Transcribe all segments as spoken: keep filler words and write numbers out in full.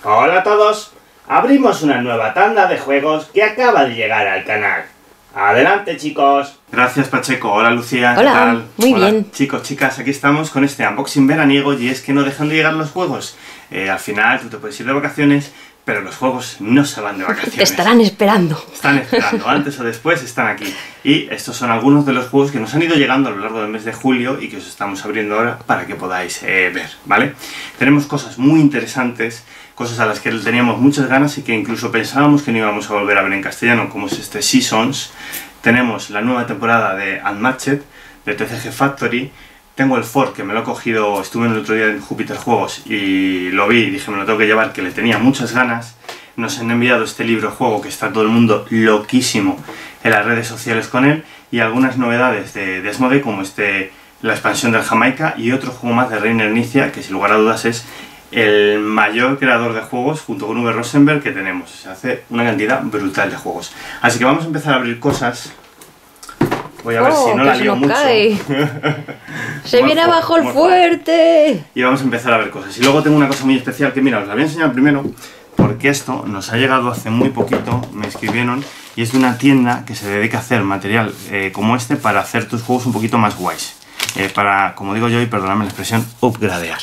Hola a todos, abrimos una nueva tanda de juegos que acaba de llegar al canal. Adelante, chicos. Gracias, Pacheco. Hola, Lucía. Hola, ¿qué tal? muy Hola, bien. chicos, chicas, aquí estamos con este unboxing veraniego y es que no dejan de llegar los juegos. Eh, al final tú te puedes ir de vacaciones, pero los juegos no se van de vacaciones. Te estarán esperando. Están esperando, antes o después están aquí. Y estos son algunos de los juegos que nos han ido llegando a lo largo del mes de julio y que os estamos abriendo ahora para que podáis eh, ver, ¿vale? Tenemos cosas muy interesantes, cosas a las que teníamos muchas ganas y que incluso pensábamos que no íbamos a volver a ver en castellano, como es este Seasons. Tenemos la nueva temporada de Unmatched, de T C G Factory. Tengo el Ford, que me lo he cogido, estuve el otro día en Júpiter Juegos y lo vi y dije me lo tengo que llevar, que le tenía muchas ganas. Nos han enviado este libro juego que está todo el mundo loquísimo en las redes sociales con él, y algunas novedades de Desmode, como este, la expansión del Jamaica, y otro juego más de Reiner Knizia, que sin lugar a dudas es el mayor creador de juegos junto con Uwe Rosenberg que tenemos. Se hace una cantidad brutal de juegos. Así que vamos a empezar a abrir cosas. Voy a ver Oh, si no que la se lío nos mucho. cae. Se Muy viene fu- abajo el muy fuerte. Y vamos a empezar a ver cosas. Y luego tengo una cosa muy especial que, mira, os la voy a enseñar primero, porque esto nos ha llegado hace muy poquito, me escribieron, y es de una tienda que se dedica a hacer material eh, como este para hacer tus juegos un poquito más guays. Eh, para, como digo yo, y perdonadme la expresión, upgradear.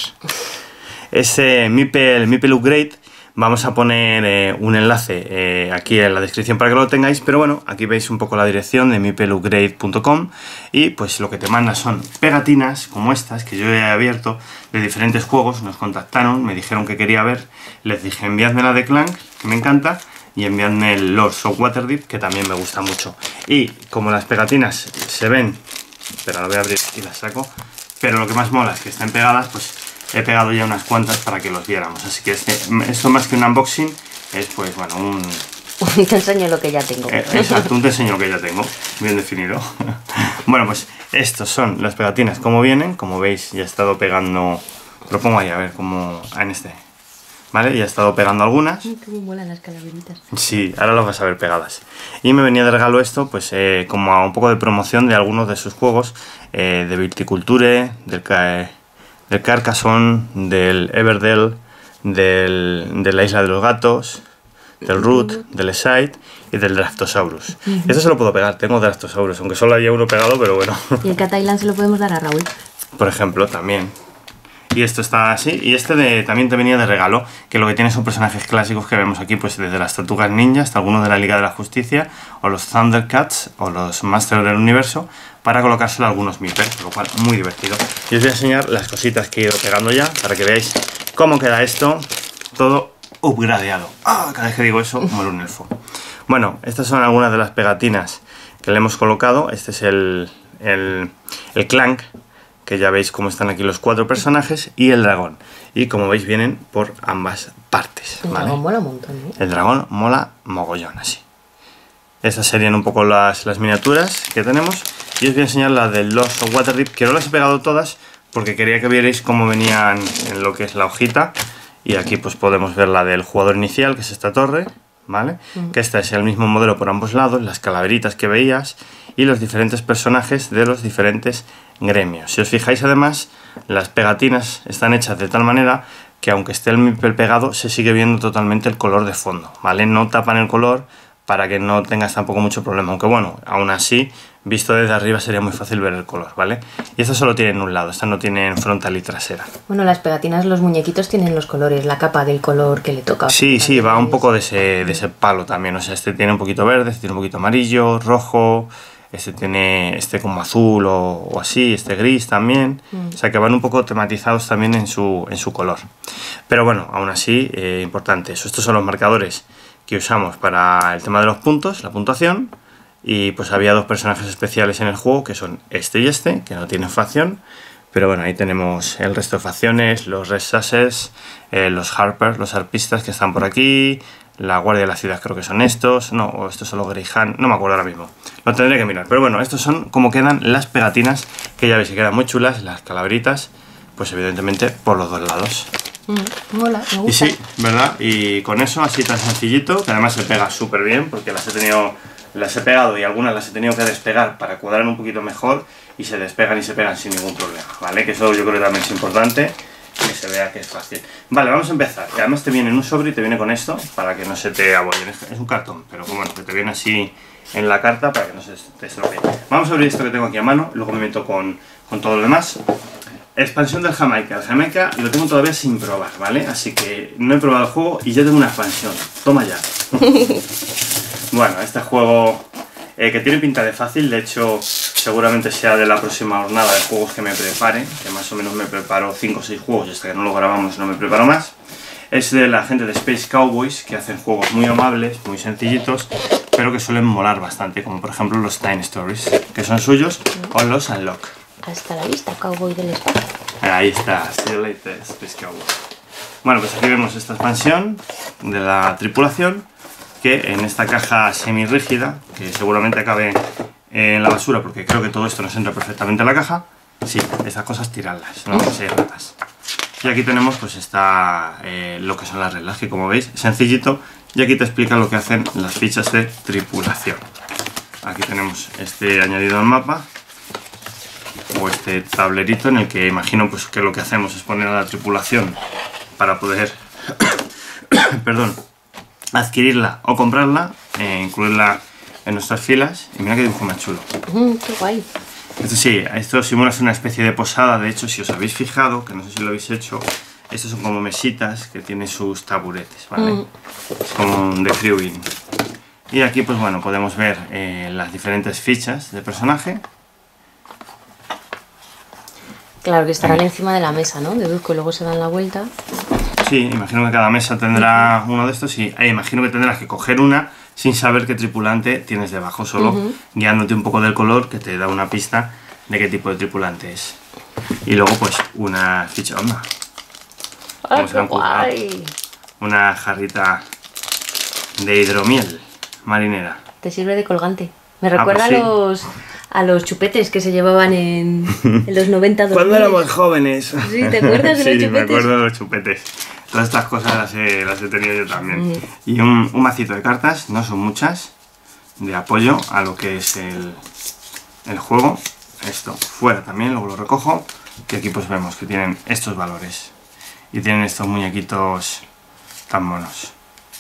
Ese Meeple, Meeple Upgrade, vamos a poner eh, un enlace eh, aquí en la descripción para que lo tengáis, pero bueno, aquí veis un poco la dirección de meeple upgrade punto com y pues lo que te manda son pegatinas como estas que yo he abierto de diferentes juegos. Nos contactaron, me dijeron que quería ver, les dije enviadme la de Clank, que me encanta, y enviadme el Lords of Waterdeep, que también me gusta mucho. Y como las pegatinas se ven, pero la voy a abrir y las saco, pero lo que más mola es que están pegadas, pues he pegado ya unas cuantas para que los viéramos. Así que este, esto más que un unboxing es pues bueno, un... Te enseño lo que ya tengo. Eh, exacto, un te enseño lo que ya tengo, bien definido. Bueno, pues estos son las pegatinas como vienen. Como veis ya he estado pegando, lo pongo ahí a ver como en este, ¿vale? Ya he estado pegando algunas. Ay, cómo molan las calaveritas. Sí, ahora las vas a ver pegadas. Y me venía de regalo esto, pues eh, como a un poco de promoción de algunos de sus juegos, eh, de Viticulture, del CAE, del Carcassonne, del Everdell, del, de la Isla de los Gatos, del Root, del Eside y del Draftosaurus. Uh-huh. Esto se lo puedo pegar, tengo Draftosaurus, aunque solo había uno pegado, pero bueno. Y el Cat Island se lo podemos dar a Raúl. Por ejemplo, también. Y esto está así, y este de, también te venía de regalo, que lo que tiene son personajes clásicos que vemos aquí, pues desde las Tortugas Ninja hasta algunos de la Liga de la Justicia, o los Thundercats, o los Masters del Universo, para colocárselo a algunos Meeples, por lo cual muy divertido. Y os voy a enseñar las cositas que he ido pegando ya, para que veáis cómo queda esto, todo upgradeado. ¡Ah! Cada vez que digo eso, muero un elfo. Bueno, estas son algunas de las pegatinas que le hemos colocado. Este es el, el, el Clank, que ya veis cómo están aquí los cuatro personajes, y el dragón. Y como veis vienen por ambas partes, El ¿vale? dragón mola un montón, ¿eh? El dragón mola mogollón, así. Estas serían un poco las, las miniaturas que tenemos. Y os voy a enseñar la del Lords of Waterdeep, que no las he pegado todas porque quería que vierais cómo venían en lo que es la hojita. Y aquí pues podemos ver la del jugador inicial, que es esta torre, ¿vale? Mm. Que este es el mismo modelo por ambos lados, las calaveritas que veías y los diferentes personajes de los diferentes gremios. Si os fijáis, además, las pegatinas están hechas de tal manera que aunque esté el meeple pegado, se sigue viendo totalmente el color de fondo, ¿vale? No tapan el color para que no tengas tampoco mucho problema, aunque bueno, aún así, visto desde arriba sería muy fácil ver el color, ¿vale? Y estas solo tienen un lado, estas no tienen frontal y trasera. Bueno, las pegatinas, los muñequitos tienen los colores, la capa del color que le toca. Sí, sí, va un poco de ese, de ese palo también, o sea, este tiene un poquito verde, este tiene un poquito amarillo, rojo, este tiene este como azul o, o así, este gris también, mm. O sea que van un poco tematizados también en su, en su color. Pero bueno, aún así, eh, importante eso, estos son los marcadores que usamos para el tema de los puntos, la puntuación, y pues había dos personajes especiales en el juego, que son este y este, que no tienen facción, pero bueno, ahí tenemos el resto de facciones, los Red Sasses, eh, los Harpers, los arpistas que están por aquí, la Guardia de la Ciudad creo que son estos, no, o estos son los Greyhound, no me acuerdo ahora mismo, lo tendré que mirar, pero bueno, estos son como quedan las pegatinas, que ya veis que quedan muy chulas, las calaveritas, pues evidentemente por los dos lados. Mm, mola, me gusta. Y sí, ¿verdad? Y con eso, así tan sencillito, que además se pega súper bien, porque las he tenido, las he pegado y algunas las he tenido que despegar para cuadrar un poquito mejor, y se despegan y se pegan sin ningún problema, ¿vale? Que eso yo creo que también es importante, que se vea que es fácil. Vale, vamos a empezar. Y además te viene en un sobre y te viene con esto para que no se te abolle. Es un cartón, pero bueno, que te viene así en la carta para que no se te estropee. Vamos a abrir esto que tengo aquí a mano, luego me meto con, con todo lo demás. Expansión del Jamaica. El Jamaica lo tengo todavía sin probar, ¿vale? Así que no he probado el juego y ya tengo una expansión. Toma ya. Bueno, este juego eh, que tiene pinta de fácil, de hecho seguramente sea de la próxima jornada de juegos que me prepare, que más o menos me preparo cinco o seis juegos y hasta que no lo grabamos no me preparo más. Es de la gente de Space Cowboys, que hacen juegos muy amables, muy sencillitos, pero que suelen molar bastante, como por ejemplo los Time Stories, que son suyos, o los Unlock. Hasta la vista, cowboy del espacio. Ahí está, see you later, Space Cowboys. Bueno, pues aquí vemos esta expansión de la tripulación, que en esta caja semi-rígida, que seguramente acabe en la basura, porque creo que todo esto nos entra perfectamente en la caja. Sí, estas cosas tirarlas, no que se ratas. Y aquí tenemos pues está eh, lo que son las reglas, que como veis, sencillito, y aquí te explica lo que hacen las fichas de tripulación. Aquí tenemos este añadido al mapa, o este tablerito en el que imagino pues que lo que hacemos es poner a la tripulación para poder perdón, adquirirla o comprarla, eh, incluirla en nuestras filas. Y mira qué dibujo más chulo. Mm, qué guay. Esto sí, esto simula una especie de posada. De hecho, si os habéis fijado, que no sé si lo habéis hecho, estos son como mesitas que tienen sus taburetes, ¿vale? Mm. Es como un de crewing. Y aquí pues bueno, podemos ver eh, las diferentes fichas de personaje. Claro, que estarán encima de la mesa, ¿no? Deduzco y luego se dan la vuelta. Sí, imagino que cada mesa tendrá uno de estos y eh, imagino que tendrás que coger una sin saber qué tripulante tienes debajo, solo uh-huh. guiándote un poco del color, que te da una pista de qué tipo de tripulante es. Y luego pues una ficha, onda. ¡Ay, qué guay! Una jarrita de hidromiel marinera. Te sirve de colgante. Me recuerda ah, pues sí. a los... a los chupetes que se llevaban en, en los noventa. Cuando éramos jóvenes. Sí, ¿te acuerdas de sí, los chupetes? Sí, me acuerdo de los chupetes. Todas estas cosas las he, las he tenido yo también. Mm. Y un, un macito de cartas, no son muchas, de apoyo a lo que es el, el juego. Esto fuera también, luego lo recojo. Y aquí pues vemos que tienen estos valores. Y tienen estos muñequitos tan monos.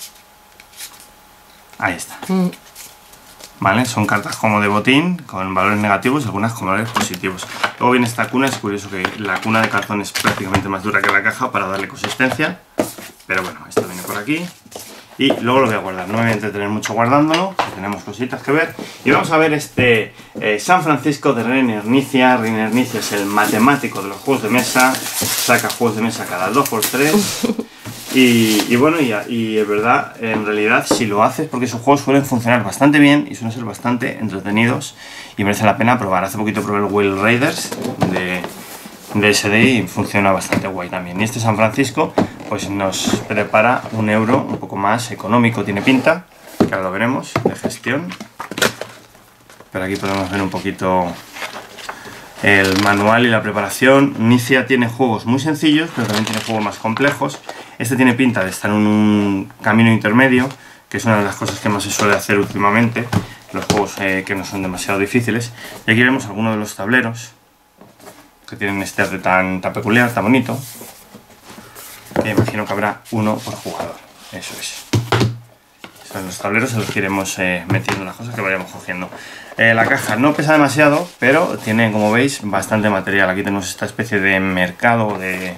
Ahí está. Mm. ¿Vale? Son cartas como de botín, con valores negativos y algunas con valores positivos. Luego viene esta cuna, es curioso que la cuna de cartón es prácticamente más dura que la caja para darle consistencia. Pero bueno, esto viene por aquí. Y luego lo voy a guardar, no me voy a entretener mucho guardándolo, que tenemos cositas que ver. Y vamos a ver este eh, San Francisco de Reiner Knizia. Reiner Knizia es el matemático de los juegos de mesa, saca juegos de mesa cada dos por tres. Y, y bueno, y, y es verdad, en realidad si lo haces, porque sus juegos suelen funcionar bastante bien y suelen ser bastante entretenidos y merece la pena probar. Hace poquito probé el Whale Raiders de, de S D y funciona bastante guay también. Y este San Francisco pues nos prepara un euro un poco más económico, tiene pinta, que ahora lo veremos, de gestión. Pero aquí podemos ver un poquito el manual y la preparación. Knizia tiene juegos muy sencillos, pero también tiene juegos más complejos. Este tiene pinta de estar en un camino intermedio, que es una de las cosas que más se suele hacer últimamente, los juegos eh, que no son demasiado difíciles. Y aquí vemos algunos de los tableros, que tienen este arte tan, tan peculiar, tan bonito, que imagino que habrá uno por jugador. Eso es. Son los tableros en los que iremos eh, metiendo las cosas que vayamos cogiendo. Eh, la caja no pesa demasiado, pero tiene, como veis, bastante material. Aquí tenemos esta especie de mercado de...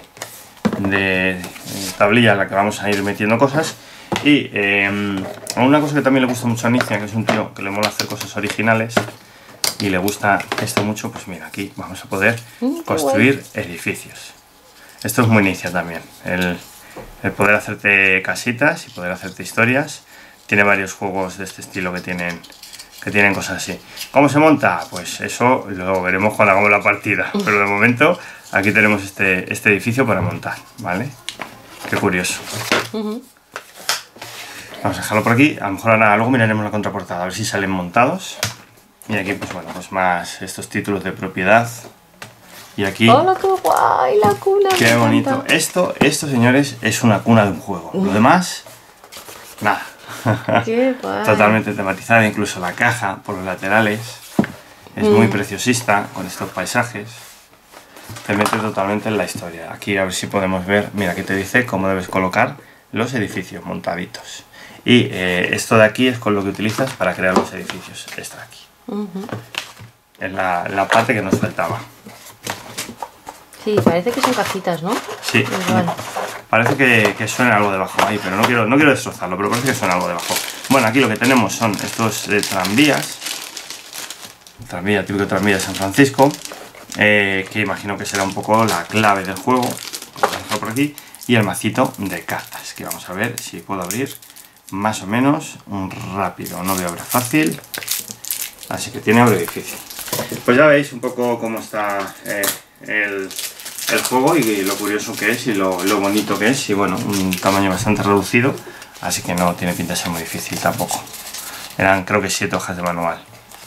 de tablilla en la que vamos a ir metiendo cosas. Y eh, una cosa que también le gusta mucho a Knizia, que es un tío que le mola hacer cosas originales y le gusta esto mucho, pues mira, aquí vamos a poder mm, construir guay. edificios. Esto es muy Knizia también, el, el poder hacerte casitas y poder hacerte historias. Tiene varios juegos de este estilo que tienen que tienen cosas así. ¿Cómo se monta? Pues eso lo veremos cuando hagamos la partida, pero de momento aquí tenemos este, este edificio para montar, ¿vale? Qué curioso. Uh-huh. Vamos a dejarlo por aquí, a lo mejor ahora, luego miraremos la contraportada, a ver si salen montados. Y aquí pues bueno, pues más estos títulos de propiedad. Y aquí... ¡Hola, qué guay! La cuna. ¡Qué bonito! Esto, esto, señores, es una cuna de un juego. Uh-huh. Lo demás, nada. Qué guay. Totalmente tematizada, incluso la caja por los laterales. Es mm. muy preciosista con estos paisajes. te mete totalmente en la historia. Aquí a ver si podemos ver, mira, aquí te dice cómo debes colocar los edificios montaditos. Y eh, esto de aquí es con lo que utilizas para crear los edificios. Esta de aquí. Uh-huh. Es la, la parte que nos faltaba. Sí, parece que son cajitas, ¿no? Sí. Igual. Parece que, que suena algo debajo ahí, pero no quiero, no quiero destrozarlo, pero parece que suena algo debajo. Bueno, aquí lo que tenemos son estos de tranvías. Tranvía, típico tranvía de San Francisco. Eh, que imagino que será un poco la clave del juego. Vamos a dejar por aquí. Y el macito de cartas, que vamos a ver si puedo abrir más o menos rápido. No voy a abrir fácil. Así que tiene abre difícil. Pues ya veis un poco cómo está eh, el, el juego y lo curioso que es y lo, lo bonito que es. Y bueno, un tamaño bastante reducido, así que no tiene pinta de ser muy difícil tampoco. Eran creo que siete hojas de manual.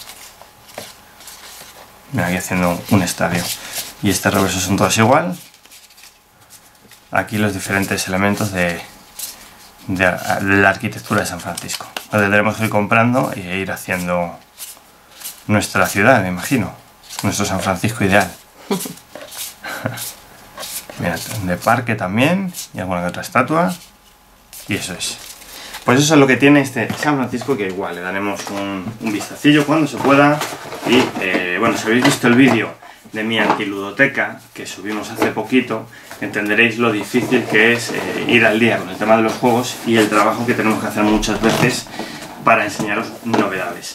Mira, aquí haciendo un estadio. Y este reverso son todas igual. Aquí los diferentes elementos de, de, de la arquitectura de San Francisco. Lo tendremos que ir comprando e ir haciendo nuestra ciudad, me imagino. Nuestro San Francisco ideal. Mira, de parque también. Y alguna que otra estatua. Y eso es. Pues eso es lo que tiene este San Francisco, que igual le daremos un, un vistacillo cuando se pueda. Y eh, bueno, si habéis visto el vídeo de mi antiludoteca que subimos hace poquito, entenderéis lo difícil que es eh, ir al día con el tema de los juegos y el trabajo que tenemos que hacer muchas veces para enseñaros novedades.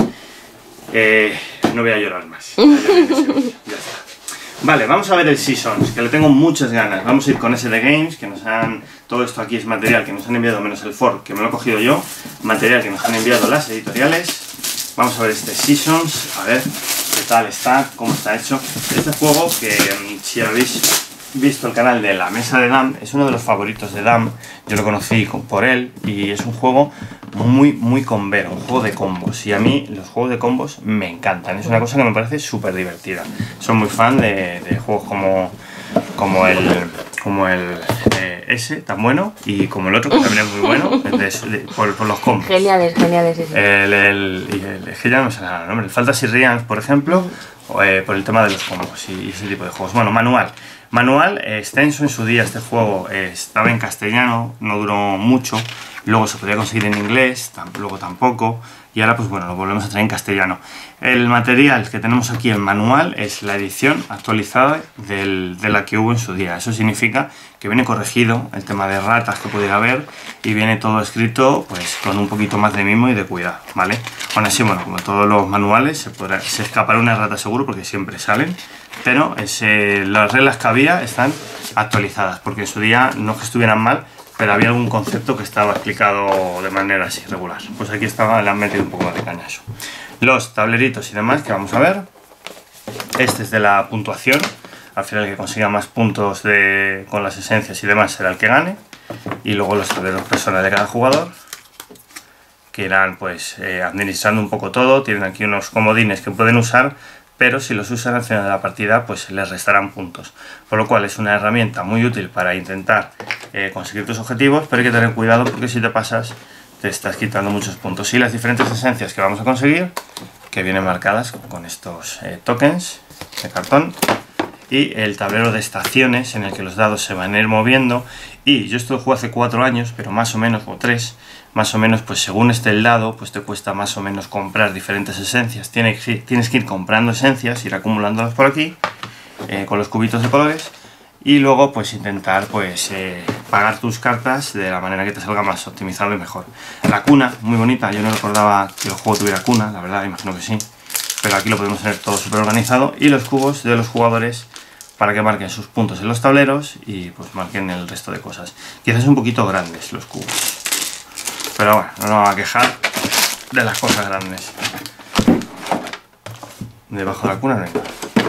Eh, no voy a llorar más. Ya está. Vale, vamos a ver el Seasons, que le tengo muchas ganas. Vamos a ir con ese de Games, que nos han... Todo esto aquí es material que nos han enviado, menos el Ford, que me lo he cogido yo. Material que nos han enviado las editoriales. Vamos a ver este Seasons, a ver qué tal está, cómo está hecho. Este juego, que si habéis visto el canal de La Mesa de Dam, es uno de los favoritos de Dam. Yo lo conocí por él y es un juego muy, muy combero, un juego de combos. Y a mí los juegos de combos me encantan, es una cosa que me parece súper divertida. Soy muy fan de, de juegos como, como el, como el eh, ese, tan bueno, y como el otro, que también es muy bueno, de, de, por, por los combos. Geniales, geniales, sí, sí. El, el, el, el, que ya no me sale nada el nombre, el Fantasy Realms, por ejemplo, o, eh, por el tema de los combos y, y ese tipo de juegos. Bueno, manual. Manual eh, extenso en su día. Este juego eh, estaba en castellano, no duró mucho. Luego se podía conseguir en inglés, tam luego tampoco. Y ahora pues bueno, lo volvemos a traer en castellano. El material que tenemos aquí, el manual, es la edición actualizada del, de la que hubo en su día. Eso significa que viene corregido el tema de ratas que pudiera haber y viene todo escrito pues con un poquito más de mimo y de cuidado, ¿vale? Aún así, bueno, como todos los manuales, se, podrá, se escapará una rata seguro porque siempre salen, pero ese, las reglas que había están actualizadas porque en su día no es que estuvieran mal, pero había algún concepto que estaba explicado de manera así regular. Pues aquí estaba, le han metido un poco más de caña eso. Los tableritos y demás que vamos a ver. Este es de la puntuación. Al final el que consiga más puntos de, con las esencias y demás será el que gane. Y luego los tableros personales de cada jugador, que irán pues eh, administrando un poco todo. Tienen aquí unos comodines que pueden usar, pero si los usan al final de la partida pues les restarán puntos. Por lo cual es una herramienta muy útil para intentar eh, conseguir tus objetivos, pero hay que tener cuidado porque si te pasas te estás quitando muchos puntos. Y las diferentes esencias que vamos a conseguir, que vienen marcadas con estos eh, tokens de cartón, y el tablero de estaciones en el que los dados se van a ir moviendo. Y yo esto lo jugué hace cuatro años, pero más o menos, o tres, más o menos, pues según esté el dado, pues te cuesta más o menos comprar diferentes esencias. Tienes que, tienes que ir comprando esencias, ir acumulándolas por aquí, eh, con los cubitos de colores, y luego pues intentar pues eh, pagar tus cartas de la manera que te salga más optimizado y mejor. La cuna, muy bonita, yo no recordaba que el juego tuviera cuna, la verdad, imagino que sí, pero aquí lo podemos tener todo súper organizado. Y los cubos de los jugadores para que marquen sus puntos en los tableros y pues marquen el resto de cosas. Quizás un poquito grandes los cubos, pero bueno, no nos vamos a quejar de las cosas grandes. Debajo de la cuna no hay nada.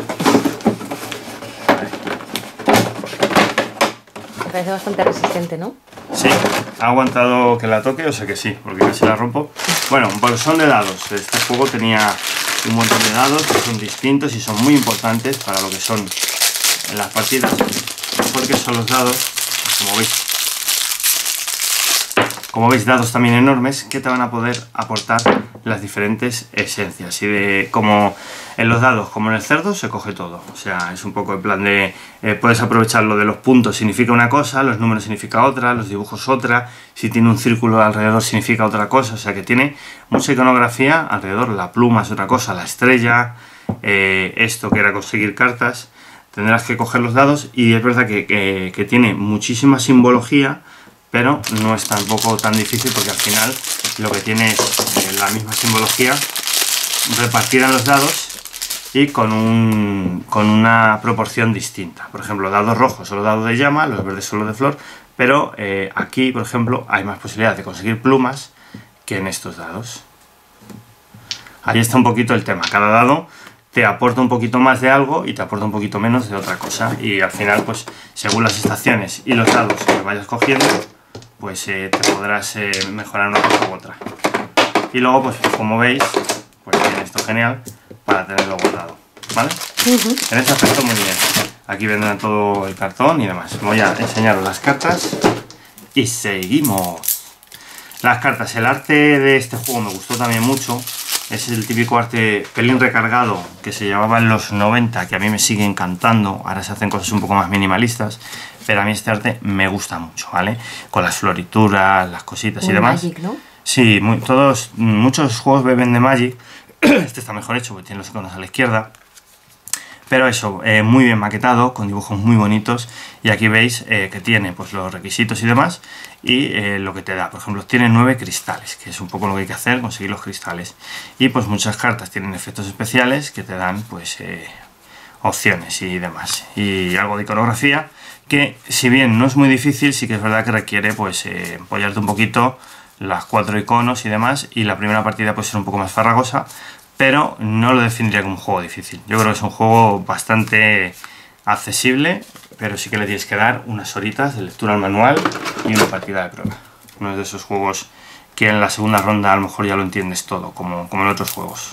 Me parece bastante resistente, ¿no? Sí, ha aguantado que la toque, o sea que sí, porque casi la rompo. Bueno, un bolsón de dados. Este juego tenía un montón de dados que son distintos y son muy importantes para lo que son las partidas, porque son los dados, como veis, como veis, dados también enormes que te van a poder aportar las diferentes esencias. Y de como en los dados, como en el cerdo, se coge todo. O sea, es un poco en plan de... Eh, puedes aprovechar lo de los puntos, significa una cosa, los números significa otra, los dibujos otra, si tiene un círculo alrededor significa otra cosa. O sea, que tiene mucha iconografía alrededor. La pluma es otra cosa, la estrella, eh, esto que era conseguir cartas. Tendrás que coger los dados y es verdad que, que, que tiene muchísima simbología, pero no es tampoco tan difícil porque al final lo que tiene es eh, la misma simbología repartida en los dados y con, un, con una proporción distinta. Por ejemplo, dados rojos son los dados de llama, los verdes son los de flor, pero eh, aquí, por ejemplo, hay más posibilidad de conseguir plumas que en estos dados. Ahí está un poquito el tema. Cada dado te aporta un poquito más de algo y te aporta un poquito menos de otra cosa. Y al final, pues, según las estaciones y los dados que vayas cogiendo, pues eh, te podrás eh, mejorar una cosa u otra. Y luego, pues como veis, pues tiene esto genial para tenerlo guardado, ¿vale? Uh-huh. En este aspecto muy bien. Aquí vendrá todo el cartón y demás. Voy a enseñaros las cartas y seguimos. Las cartas, el arte de este juego me gustó también mucho. Es el típico arte pelín recargado que se llevaba en los noventa, que a mí me sigue encantando. Ahora se hacen cosas un poco más minimalistas, pero a mí este arte me gusta mucho, ¿vale? Con las florituras, las cositas muy y demás. Magic, ¿no? Sí, muy, todos, muchos juegos beben de Magic. Este está mejor hecho porque tiene los iconos a la izquierda. Pero eso, eh, muy bien maquetado, con dibujos muy bonitos. Y aquí veis eh, que tiene pues, los requisitos y demás. Y eh, lo que te da, por ejemplo, tiene nueve cristales, que es un poco lo que hay que hacer, conseguir los cristales. Y pues muchas cartas tienen efectos especiales que te dan pues eh, opciones y demás. Y algo de iconografía, que si bien no es muy difícil, sí que es verdad que requiere pues eh, apoyarte un poquito las cuatro iconos y demás. Y la primera partida puede ser un poco más farragosa, pero no lo definiría como un juego difícil. Yo creo que es un juego bastante accesible, pero sí que le tienes que dar unas horitas de lectura al manual y una partida de prueba. Uno de esos juegos que en la segunda ronda a lo mejor ya lo entiendes todo, como, como en otros juegos.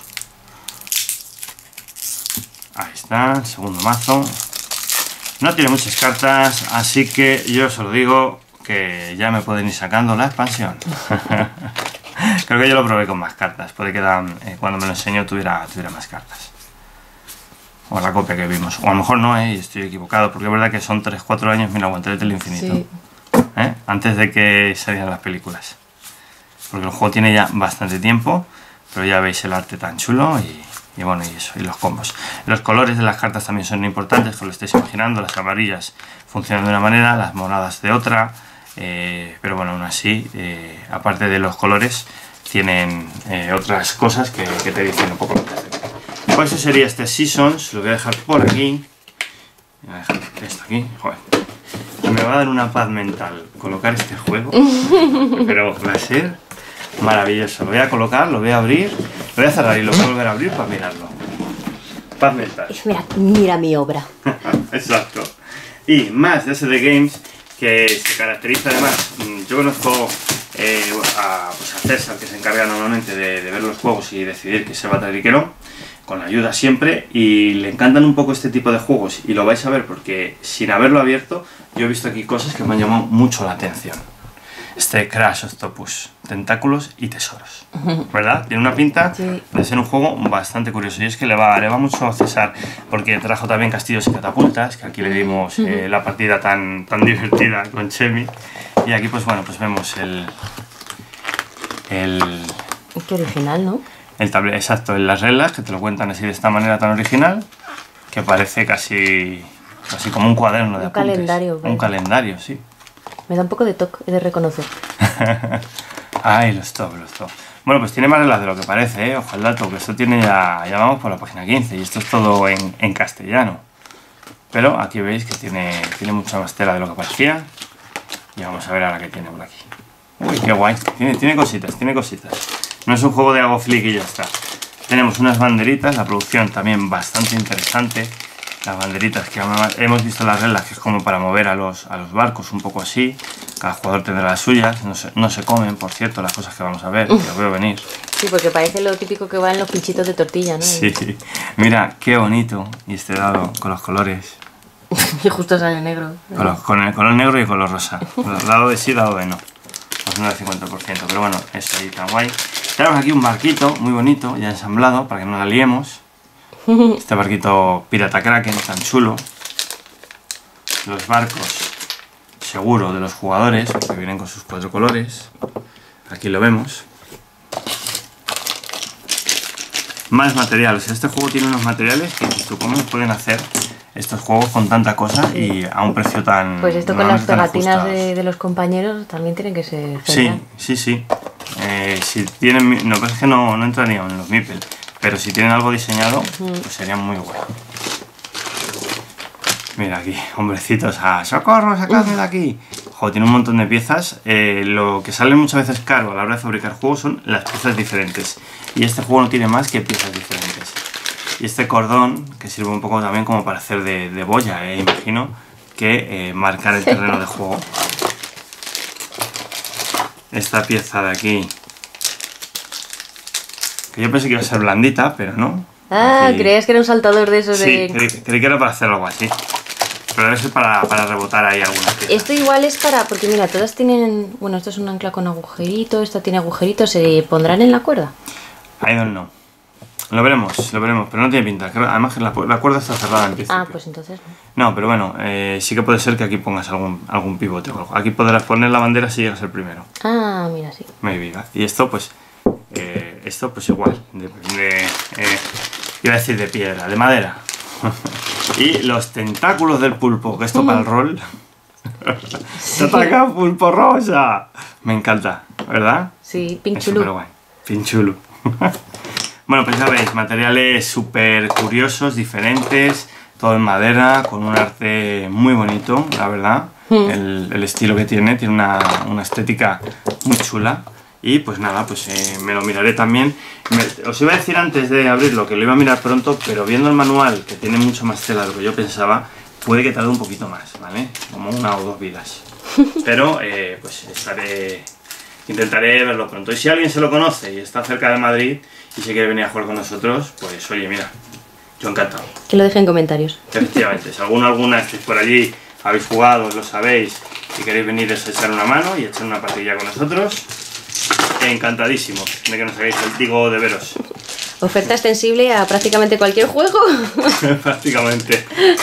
Ahí está, el segundo mazo. No tiene muchas cartas, así que yo os lo digo que ya me pueden ir sacando la expansión. Creo que yo lo probé con más cartas, puede que eh, cuando me lo enseñó tuviera, tuviera más cartas. O la copia que vimos. O a lo mejor no, eh, estoy equivocado, porque es verdad que son tres cuatro años, mira, Guantelete del Infinito. Sí. ¿Eh? Antes de que salieran las películas. Porque el juego tiene ya bastante tiempo, pero ya veis el arte tan chulo y, y bueno, y eso, y los combos. Los colores de las cartas también son importantes, que lo estáis imaginando. Las amarillas funcionan de una manera, las moradas de otra. Eh, pero bueno, aún así, eh, aparte de los colores, tienen eh, otras cosas que, que te dicen un poco lo que hacer. Pues eso sería este Seasons, lo voy a dejar por aquí. Voy a dejar esto aquí, joder. Me va a dar una paz mental colocar este juego, pero va a ser maravilloso. Lo voy a colocar, lo voy a abrir, lo voy a cerrar y lo voy a volver a abrir para mirarlo. Paz mental. Mira, mira mi obra. Exacto. Y más de S D Games, que se caracteriza además, yo conozco eh, a, pues a César, que se encarga normalmente de, de ver los juegos y decidir qué se va a traer y qué no, con la ayuda siempre, y le encantan un poco este tipo de juegos, y lo vais a ver porque sin haberlo abierto, yo he visto aquí cosas que me han llamado mucho la atención. Este Crash Octopus, tentáculos y tesoros, ¿verdad? Tiene una pinta sí. de ser un juego bastante curioso, y es que le va, le va mucho a César, porque trajo también Castillos y Catapultas, que aquí le dimos eh, la partida tan, tan divertida con Chemi, y aquí pues bueno, pues vemos el... el Qué original, ¿no? El tablero, exacto, en las reglas, que te lo cuentan así de esta manera tan original, que parece casi, casi como un cuaderno de un apuntes. Calendario, un calendario, sí. Me da un poco de toque, he de reconocer. Ay, los top, los top. Bueno, pues tiene más reglas de lo que parece, ¿eh? Ojo al dato, que esto tiene ya, ya vamos por la página quince, y esto es todo en, en castellano. Pero aquí veis que tiene, tiene mucha más tela de lo que parecía. Y vamos a ver ahora qué tiene por aquí. Uy, qué guay. Tiene, tiene cositas, tiene cositas. No es un juego de hago flick y ya está. Tenemos unas banderitas, la producción también bastante interesante. Las banderitas que hemos visto en las reglas, que es como para mover a los, a los barcos, un poco así. Cada jugador tendrá las suyas. No se, no se comen, por cierto, las cosas que vamos a ver, que os veo venir. Sí, porque parece lo típico que va en los pinchitos de tortilla, ¿no? Sí, mira, qué bonito. Y este dado con los colores. Y justo sale negro. Con, los, con el color negro y con los rosa. Dado de sí, dado de no. pues no del cincuenta por ciento, pero bueno, es ahí tan guay. Tenemos aquí un barquito muy bonito, ya ensamblado, para que no la liemos. Este barquito Pirata Kraken, tan chulo. Los barcos seguro de los jugadores, que vienen con sus cuatro colores. Aquí lo vemos. Más material, o sea, este juego tiene unos materiales que tú cómo pueden hacer estos juegos con tanta cosa y a un precio tan... Pues esto con las pegatinas de, de los compañeros también tienen que ser genial. Sí, sí, sí. Eh, si tienen... No, pero es que no, no entrarían en los Meeple, pero si tienen algo diseñado, pues sería muy bueno. Mira aquí, hombrecitos a ¡socorro, sacadme de aquí! Joder, tiene un montón de piezas. Eh, lo que sale muchas veces caro a la hora de fabricar juegos son las piezas diferentes. Y este juego no tiene más que piezas diferentes. Y este cordón, que sirve un poco también como para hacer de, de boya, eh, imagino, que eh, marcar el terreno de juego. Esta pieza de aquí, que yo pensé que iba a ser blandita, pero no. Ah, aquí... ¿creías que era un saltador de esos sí, de...? creí, creí que era para hacer algo así. Pero debe ser para, para rebotar ahí algunas piezas. Esto igual es para... Porque mira, todas tienen... Bueno, esto es un ancla con agujerito, esta tiene agujeritos. ¿Se pondrán en la cuerda? I don't know. Lo veremos, lo veremos, pero no tiene pinta. Además que la, la cuerda está cerrada en principio. Ah, pues entonces no. No, pero bueno, eh, sí que puede ser que aquí pongas algún, algún pivote o algo. Aquí podrás poner la bandera si llegas el primero. Ah, mira, sí. Maybe, ¿va? Y esto pues... Eh, esto pues igual. De, de, eh, iba a decir de piedra, de madera. Y los tentáculos del pulpo, que esto para el rol. ¡Se ataca pulpo rosa! Me encanta, ¿verdad? Sí, Es pinchulu. súper guay. Pinchulu. Bueno, pues ya veis, materiales súper curiosos, diferentes, todo en madera, con un arte muy bonito, la verdad. Mm. El, el estilo que tiene, tiene una, una estética muy chula. Y pues nada, pues eh, me lo miraré también. Me, os iba a decir antes de abrirlo que lo iba a mirar pronto, pero viendo el manual, que tiene mucho más tela de lo que yo pensaba, puede que tarde un poquito más, ¿vale? Como una o dos vidas. Pero eh, pues estaré... Intentaré verlo pronto. Y si alguien se lo conoce y está cerca de Madrid y se quiere venir a jugar con nosotros, pues oye, mira, yo encantado. Que lo deje en comentarios. Efectivamente, si alguno alguna estáis por allí, habéis jugado, lo sabéis, y queréis venir a echar una mano y echar una partida con nosotros, encantadísimo de que nos hagáis el digo de veros. Oferta extensible a prácticamente cualquier juego. Prácticamente.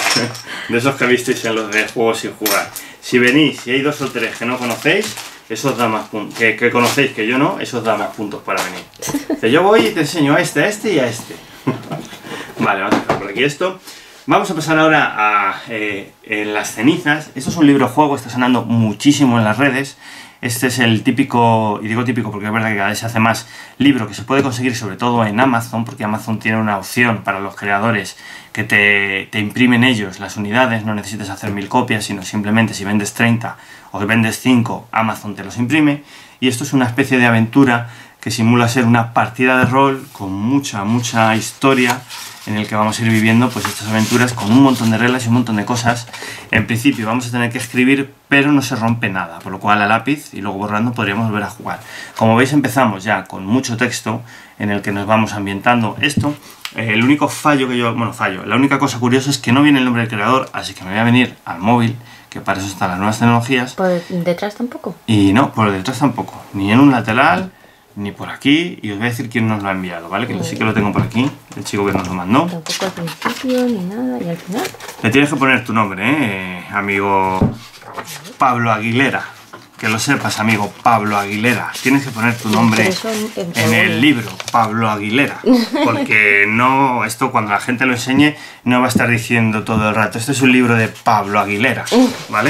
De esos que visteis en los de juegos sin jugar. Si venís y hay dos o tres que no conocéis, eso os da más puntos. Que, que conocéis que yo no, eso os da más puntos para venir. Que yo voy y te enseño a este, a este y a este. Vale, vamos a dejar por aquí esto. Vamos a pasar ahora a eh, en las cenizas. Esto es un libro juego, está sonando muchísimo en las redes. Este es el típico, y digo típico porque es verdad que cada vez se hace más, libro que se puede conseguir sobre todo en Amazon, porque Amazon tiene una opción para los creadores que te, te imprimen ellos las unidades, no necesitas hacer mil copias, sino simplemente si vendes treinta o que vendes cinco, Amazon te los imprime. Y esto es una especie de aventura que simula ser una partida de rol con mucha, mucha historia, en el que vamos a ir viviendo pues estas aventuras con un montón de reglas y un montón de cosas. En principio vamos a tener que escribir, pero no se rompe nada, por lo cual a lápiz y luego borrando podríamos volver a jugar. Como veis empezamos ya con mucho texto en el que nos vamos ambientando esto. Eh, el único fallo que yo, bueno fallo, la única cosa curiosa es que no viene el nombre del creador, así que me voy a venir al móvil, que para eso están las nuevas tecnologías. ¿Por detrás tampoco? Y no, por detrás tampoco, ni en un lateral, ni por aquí, y os voy a decir quién nos lo ha enviado, ¿vale? Que sí que lo tengo por aquí, el chico que nos lo mandó. Tampoco al principio, ni nada, y al final. Le tienes que poner tu nombre, ¿eh? Amigo Pablo Aguilera. Que lo sepas, amigo Pablo Aguilera. Tienes que poner tu nombre en, en el libro, Pablo Aguilera. Porque no, esto cuando la gente lo enseñe, no va a estar diciendo todo el rato. Este es un libro de Pablo Aguilera, ¿vale?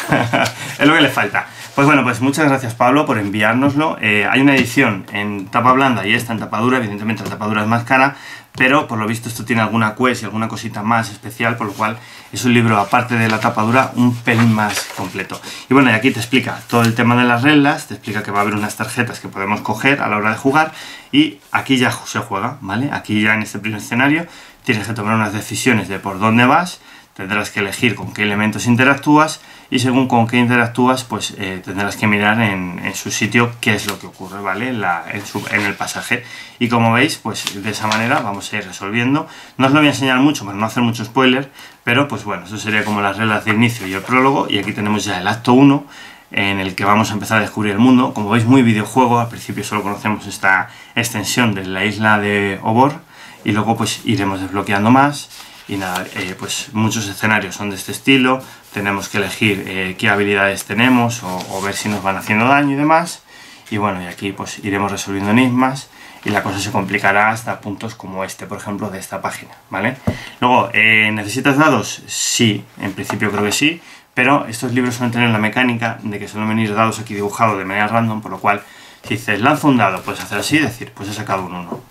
Es lo que le falta. Pues bueno, pues muchas gracias Pablo por enviárnoslo. Eh, hay una edición en tapa blanda y esta en tapa dura, evidentemente la tapa dura es más cara, pero por lo visto esto tiene alguna quest y alguna cosita más especial, por lo cual es un libro, aparte de la tapa dura, un pelín más completo. Y bueno, y aquí te explica todo el tema de las reglas, te explica que va a haber unas tarjetas que podemos coger a la hora de jugar y aquí ya se juega, ¿vale? Aquí ya en este primer escenario tienes que tomar unas decisiones de por dónde vas, tendrás que elegir con qué elementos interactúas y según con qué interactúas, pues eh, tendrás que mirar en, en su sitio qué es lo que ocurre, ¿vale? En, la, en, su, en el pasaje. Y como veis, pues de esa manera vamos a ir resolviendo. No os lo voy a enseñar mucho para no hacer mucho spoiler, pero pues bueno, eso sería como las reglas de inicio y el prólogo. Y aquí tenemos ya el acto uno, en el que vamos a empezar a descubrir el mundo. Como veis, muy videojuego. Al principio solo conocemos esta extensión de la isla de Obor y luego pues iremos desbloqueando más. Y nada, eh, pues muchos escenarios son de este estilo. Tenemos que elegir eh, qué habilidades tenemos o, o ver si nos van haciendo daño y demás. Y bueno, y aquí pues iremos resolviendo enigmas y la cosa se complicará hasta puntos como este, por ejemplo, de esta página, ¿vale? Luego, eh, ¿necesitas dados? Sí, en principio creo que sí, pero estos libros suelen tener la mecánica de que suelen venir dados aquí dibujados de manera random, por lo cual, si dices lanza un dado, puedes hacer así y decir, pues he sacado un uno,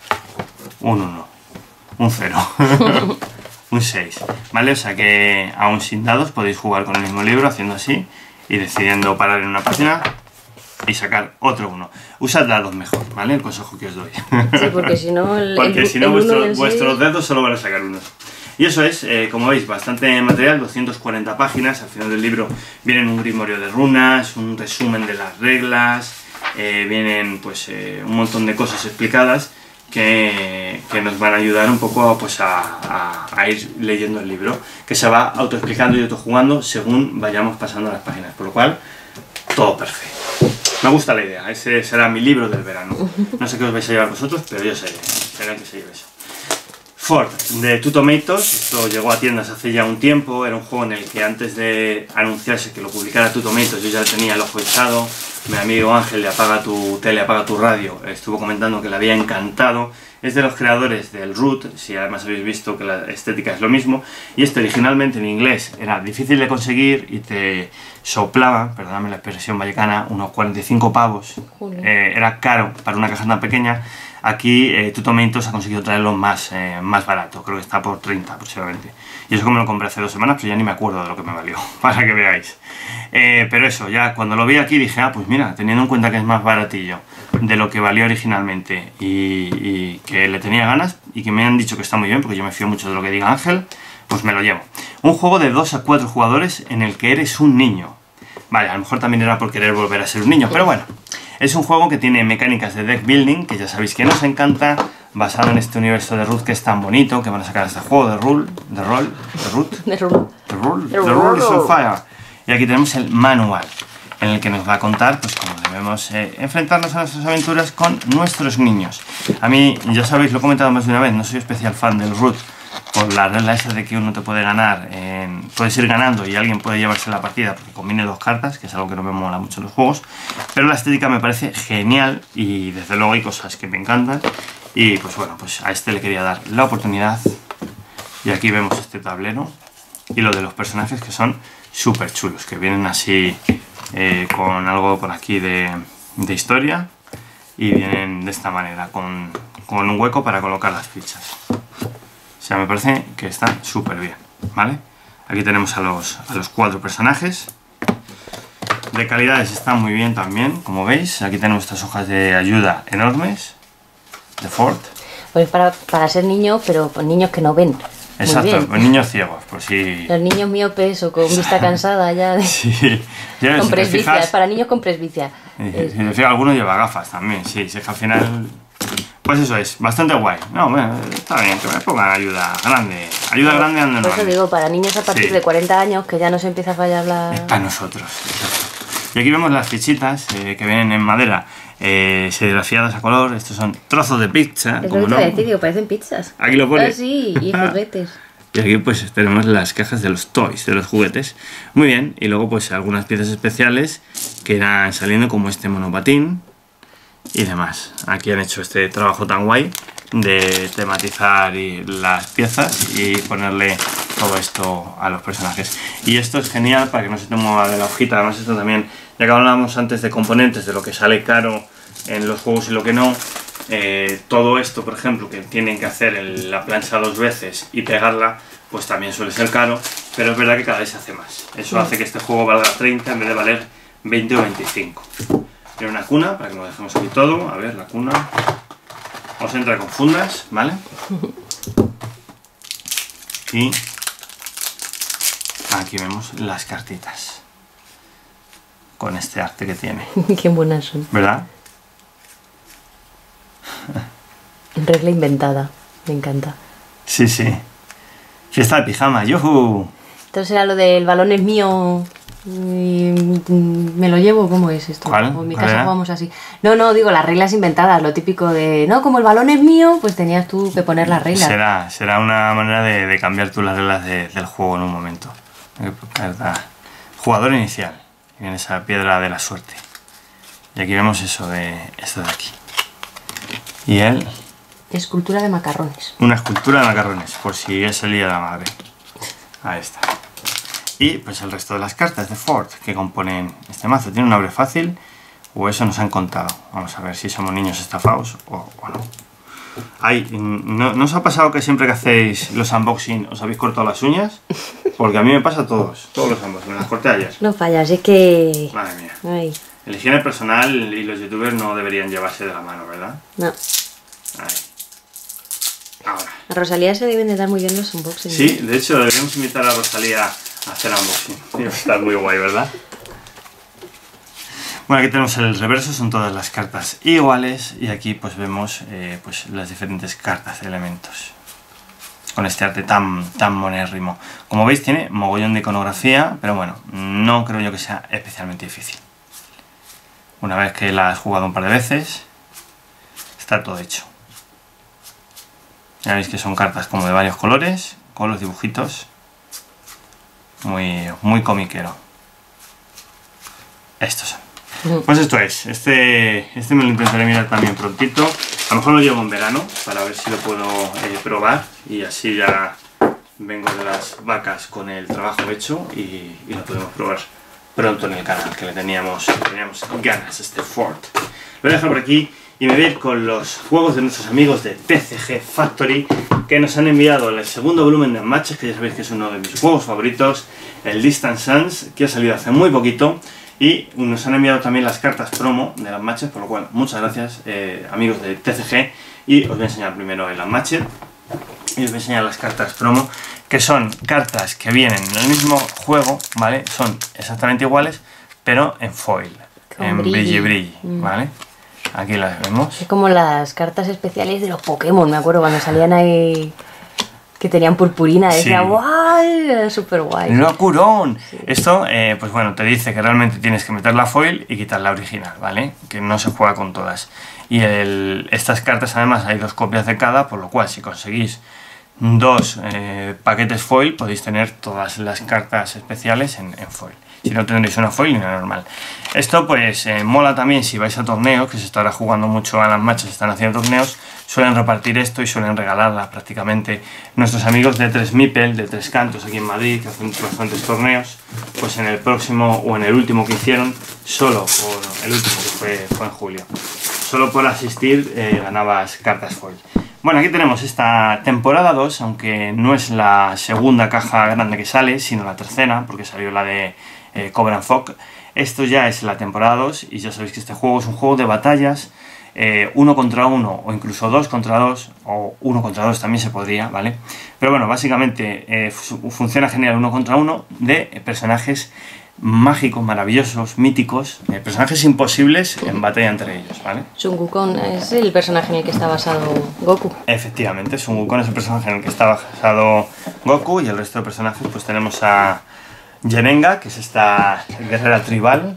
un uno, un cero, un seis, ¿vale? O sea que aún sin dados podéis jugar con el mismo libro haciendo así y decidiendo parar en una página y sacar otro uno. Usad dados mejor, ¿vale? El consejo que os doy. Sí, porque si no... El, porque el, si no el vuestro, seis... vuestros dedos solo van a sacar unos. Y eso es, eh, como veis, bastante material, doscientas cuarenta páginas. Al final del libro vienen un grimorio de runas, un resumen de las reglas, eh, vienen pues eh, un montón de cosas explicadas que, que nos van a ayudar un poco pues, a, a, a ir leyendo el libro, que se va autoexplicando y autojugando según vayamos pasando las páginas, por lo cual, todo perfecto. Me gusta la idea, ese será mi libro del verano. No sé qué os vais a llevar vosotros, pero yo sé, será que se lleve eso. Ford, de Two Tomatoes, esto llegó a tiendas hace ya un tiempo, era un juego en el que antes de anunciarse que lo publicara Two Tomatoes yo ya tenía el ojo echado. Mi amigo Ángel de Apaga tu Tele, Apaga tu Radio estuvo comentando que le había encantado. Es de los creadores del Root, si además habéis visto que la estética es lo mismo, y este originalmente en inglés era difícil de conseguir y te soplaba, perdóname la expresión vallecana, unos cuarenta y cinco pavos, eh, era caro para una caja tan pequeña. Aquí eh, Two Tomatoes ha conseguido traerlo más, eh, más barato, creo que está por treinta aproximadamente. Y eso que me lo compré hace dos semanas, pero ya ni me acuerdo de lo que me valió, para que veáis. Eh, pero eso, ya cuando lo vi aquí dije, ah, pues mira, teniendo en cuenta que es más baratillo de lo que valió originalmente y, y que le tenía ganas y que me han dicho que está muy bien, porque yo me fío mucho de lo que diga Ángel, pues me lo llevo. Un juego de dos a cuatro jugadores en el que eres un niño. Vale, a lo mejor también era por querer volver a ser un niño, pero bueno. Es un juego que tiene mecánicas de deck building, que ya sabéis que nos encanta, basado en este universo de Root que es tan bonito, que van a sacar este juego de rule, de rol, de Root, De rule. de rule, de rule is on fire. Y aquí tenemos el manual, en el que nos va a contar pues cómo debemos eh, enfrentarnos a nuestras aventuras con nuestros niños. A mí, ya sabéis, lo he comentado más de una vez, no soy especial fan del Root, por la regla esa de que uno te puede ganar, en, puedes ir ganando y alguien puede llevarse la partida porque combine dos cartas, que es algo que no me mola mucho en los juegos, pero la estética me parece genial y desde luego hay cosas que me encantan y pues bueno, pues a este le quería dar la oportunidad y aquí vemos este tablero y lo de los personajes que son súper chulos, que vienen así eh, con algo por aquí de, de historia y vienen de esta manera, con, con un hueco para colocar las fichas. O sea, me parece que está súper bien, ¿vale? Aquí tenemos a los, a los cuatro personajes. De calidades están muy bien también, como veis. Aquí tenemos estas hojas de ayuda enormes, de Ford. Pues para, para ser niños, pero pues niños que no ven. Exacto, pues niños ciegos, pues sí. Los niños miopes o con vista cansada ya. De... Sí. Ya, con si presbicia, fijas, para niños con presbicia. Si te fijas, alguno lleva gafas también, sí, si es que al final... Pues eso es, bastante guay. No, bueno, está bien, que me pongan ayuda grande. Ayuda Por, grande ande Por eso digo, para niños a partir sí. de cuarenta años, que ya no se empieza a fallar la... Es para nosotros. Exacto. Y aquí vemos las fichitas eh, que vienen en madera eh, serigrafiadas a color. Estos son trozos de pizza. Es como lo que no. te iba a decir, digo, parecen pizzas. Aquí lo pone. Ah, sí, y juguetes. Y aquí pues tenemos las cajas de los toys, de los juguetes. Muy bien, y luego pues algunas piezas especiales que irán saliendo como este monopatín y demás. Aquí han hecho este trabajo tan guay de tematizar y las piezas y ponerle todo esto a los personajes. Y esto es genial para que no se te mueva de la hojita. Además esto también, ya que hablábamos antes de componentes, de lo que sale caro en los juegos y lo que no, eh, todo esto, por ejemplo, que tienen que hacer el, la plancha dos veces y pegarla, pues también suele ser caro, pero es verdad que cada vez se hace más. Eso hace que este juego valga treinta en vez de valer veinte o veinticinco. Tiene una cuna, para que lo dejemos aquí todo. A ver, la cuna. Os entra con fundas, ¿vale? Y aquí vemos las cartitas. Con este arte que tiene. Qué buenas son. ¿Verdad? Regla inventada. Me encanta. Sí, sí. Fiesta de pijama, ¡yujú! Entonces era lo del balón es mío. Y, mm, ¿me lo llevo? ¿Cómo es esto? ¿Cuál? O en mi ¿Cuál casa era? jugamos así. No, no, digo, las reglas inventadas, lo típico de, no, como el balón es mío, pues tenías tú que poner las reglas. Será, será una manera de, de cambiar tú las reglas de- del juego en un momento. Eh, carta- Jugador inicial. Y en esa piedra de la suerte. Y aquí vemos eso de esto de aquí. Y él, Escultura de macarrones. una escultura de macarrones, por si es el día de la madre. Ahí está. Y pues el resto de las cartas de Ford que componen este mazo. Tiene un nombre fácil, o eso nos han contado. Vamos a ver si somos niños estafados o, o no. Ay, ¿no, ¿no os ha pasado que siempre que hacéis los unboxing os habéis cortado las uñas? Porque a mí me pasa a todos, todos los unboxing, me las corté ayer. No fallas, es que... Madre mía. Ay, El higiene personal y los youtubers no deberían llevarse de la mano, ¿verdad? no. Ahí. Ahora. A Rosalía se deben de dar muy bien los unboxings. Sí, de hecho deberíamos invitar a Rosalía a hacer unboxing. Iba a estar muy guay, ¿verdad? Bueno, aquí tenemos el reverso, son todas las cartas iguales y aquí pues vemos eh, pues las diferentes cartas, elementos. Con este arte tan, tan monérrimo. Como veis tiene mogollón de iconografía, pero bueno, no creo yo que sea especialmente difícil. Una vez que la has jugado un par de veces, está todo hecho. Ya veis que son cartas como de varios colores, con los dibujitos. Muy, muy comiquero. Estos son. Pues esto es, este, este me lo intentaré mirar también prontito. A lo mejor lo llevo en verano para ver si lo puedo eh, probar y así ya vengo de las vacas con el trabajo hecho y, y lo podemos probar pronto en el canal, que le teníamos, teníamos ganas a este Ford. Lo voy a dejar por aquí y me voy a ir con los juegos de nuestros amigos de T C G Factory que nos han enviado el segundo volumen de Unmatched, que ya sabéis que es uno de mis juegos favoritos, el Distant Suns, que ha salido hace muy poquito. Y nos han enviado también las cartas promo de las Unmatched, por lo cual muchas gracias eh, amigos de T C G. Y os voy a enseñar primero el Unmatched y os voy a enseñar las cartas promo, que son cartas que vienen en el mismo juego, ¿vale? Son exactamente iguales, pero en foil, Con en brilli. brilli brilli, Mm. ¿vale? Aquí las vemos. Es como las cartas especiales de los Pokémon, me acuerdo cuando salían ahí que tenían purpurina, Sí. decía guay, era súper guay. ¡Locurón! Esto, eh, pues bueno, te dice que realmente tienes que meter la foil y quitar la original, ¿vale? Que no se juega con todas. Y el, estas cartas además hay dos copias de cada, por lo cual si conseguís dos eh, paquetes foil podéis tener todas las cartas especiales en, en foil. Si no tendréis una foil y una normal. Esto pues eh, mola también si vais a torneos, que se estará jugando mucho a las matches, están haciendo torneos, suelen repartir esto y suelen regalarla prácticamente. Nuestros amigos de Tres Mipel, de Tres Cantos aquí en Madrid, que hacen bastantes torneos, pues en el próximo o en el último que hicieron, solo por el último que fue, fue en julio, solo por asistir eh, ganabas cartas foil. Bueno, aquí tenemos esta temporada dos, aunque no es la segunda caja grande que sale, sino la tercera, porque salió la de eh, Cobra Fog. Esto ya es la temporada dos y ya sabéis que este juego es un juego de batallas, eh, uno contra uno o incluso dos contra dos, o uno contra dos también se podría, ¿vale? Pero bueno, básicamente eh, fu- funciona genial uno contra uno de personajes mágicos, maravillosos, míticos, eh, personajes imposibles en batalla entre ellos, ¿vale? Sun Wukong es el personaje en el que está basado Goku. Efectivamente, Sun Wukong es el personaje en el que está basado Goku y el resto de personajes pues tenemos a Yerenga, que es esta guerrera tribal,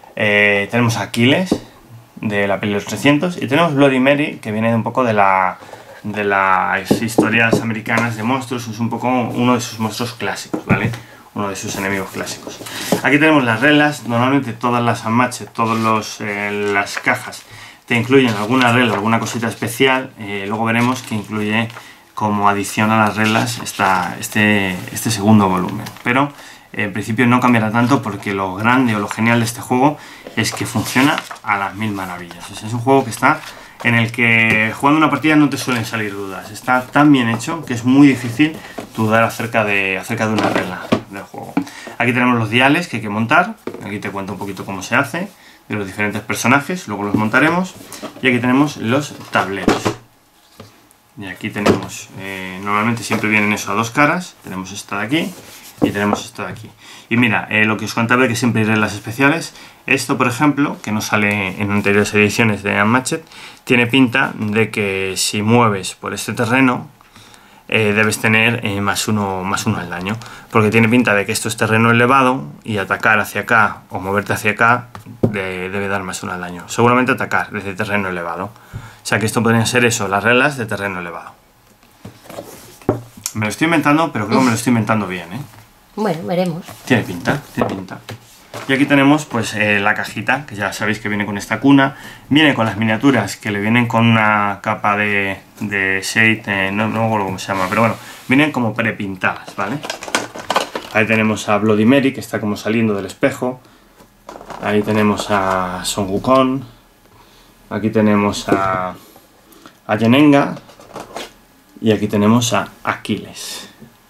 eh, tenemos a Aquiles de la peli de los trescientos y tenemos Bloody Mary, que viene un poco de la de las historias americanas de monstruos, es un poco uno de sus monstruos clásicos, ¿vale? Uno de sus enemigos clásicos. Aquí tenemos las reglas, normalmente todas las Unmatched, todas eh, las cajas te incluyen alguna regla, alguna cosita especial, eh, luego veremos que incluye como adición a las reglas esta, este, este segundo volumen, pero eh, en principio no cambiará tanto porque lo grande o lo genial de este juego es que funciona a las mil maravillas. O sea, es un juego que está en el que jugando una partida no te suelen salir dudas, está tan bien hecho que es muy difícil dudar acerca de, acerca de una regla del juego. Aquí tenemos los diales que hay que montar, aquí te cuento un poquito cómo se hace, de los diferentes personajes, luego los montaremos, y aquí tenemos los tableros. Y aquí tenemos, eh, normalmente siempre vienen eso a dos caras, tenemos esta de aquí y tenemos esta de aquí. Y mira, eh, lo que os contaba que siempre hay reglas especiales, esto por ejemplo, que no sale en anteriores ediciones de Unmatched, tiene pinta de que si mueves por este terreno, eh, debes tener eh, más uno más uno al daño, porque tiene pinta de que esto es terreno elevado y atacar hacia acá o moverte hacia acá de, debe dar más uno al daño. Seguramente atacar desde terreno elevado. O sea que esto podrían ser eso, las reglas de terreno elevado. Me lo estoy inventando, pero creo que me lo estoy inventando bien, ¿eh? Bueno, veremos. Tiene pinta, tiene pinta. Y aquí tenemos pues eh, la cajita, que ya sabéis que viene con esta cuna. Viene con las miniaturas, que le vienen con una capa de, de shade, eh, no, no me acuerdo cómo se llama, pero bueno, vienen como prepintadas, ¿vale? Ahí tenemos a Bloody Mary, que está como saliendo del espejo. Ahí tenemos a Son Wukong. Aquí tenemos a, a Yenenga. Y aquí tenemos a Aquiles.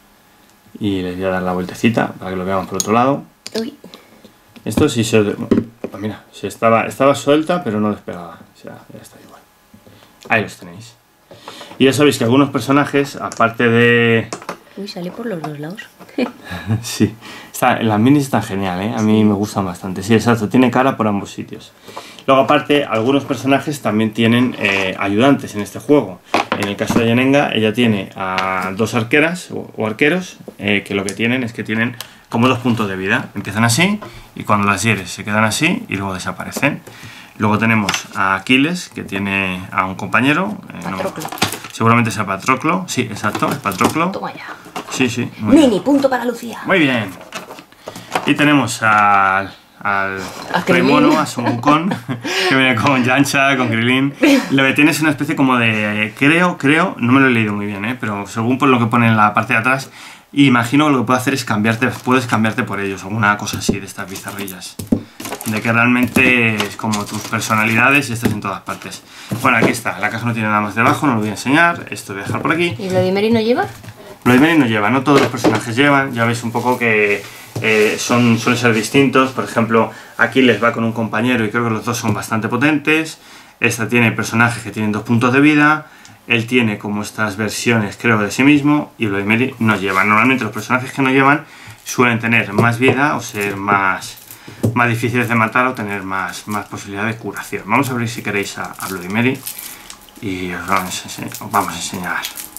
Y les voy a dar la vueltecita para que lo veamos por otro lado. Uy. Esto sí se... Pues mira, si estaba, estaba suelta, pero no despegaba. O sea, ya está igual. Ahí los tenéis. Y ya sabéis que algunos personajes, aparte de... Uy, sale por los dos lados. Sí, está, las minis están genial, ¿eh? A mí me gustan bastante. Sí, exacto, tiene cara por ambos sitios. Luego aparte, algunos personajes también tienen eh, ayudantes en este juego. En el caso de Yenenga, ella tiene a dos arqueras o, o arqueros, eh, que lo que tienen es que tienen como dos puntos de vida. Empiezan así, y cuando las hieres se quedan así, y luego desaparecen. Luego tenemos a Aquiles, que tiene a un compañero. Eh, Patroclo. No, seguramente sea Patroclo. Sí, exacto, es Patroclo. Toma ya. Sí, sí. Mini, bien. punto para Lucía. Muy bien. Y tenemos al... al ¿A Rey Krilin? Mono, a Son Wukong, que viene con Yancha, con Krilin. Lo que tiene es una especie como de... Creo, creo, no me lo he leído muy bien, ¿eh? Pero según por lo que pone en la parte de atrás, imagino que lo que puede hacer es cambiarte, puedes cambiarte por ellos, alguna cosa así de estas bizarrillas. De que realmente es como tus personalidades y estás en todas partes. Bueno, aquí está, la caja no tiene nada más debajo, no lo voy a enseñar, esto voy a dejar por aquí. ¿Y Bloody Mary no lleva? Bloody Mary no lleva, no todos los personajes llevan, ya veis un poco que eh, son, suelen ser distintos. Por ejemplo, aquí les va con un compañero y creo que los dos son bastante potentes. Esta tiene personajes que tienen dos puntos de vida, él tiene como estas versiones creo de sí mismo y Bloody Mary no lleva. Normalmente los personajes que no llevan suelen tener más vida o ser más, más difíciles de matar o tener más, más posibilidad de curación. Vamos a ver si queréis a, a Bloody Mary y os vamos a enseñar. Os vamos a enseñar.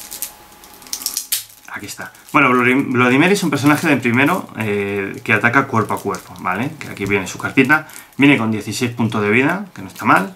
Aquí está. Bueno, Bloody Mary es un personaje de primero eh, que ataca cuerpo a cuerpo, ¿vale? Que aquí viene su cartita. Viene con dieciséis puntos de vida, que no está mal.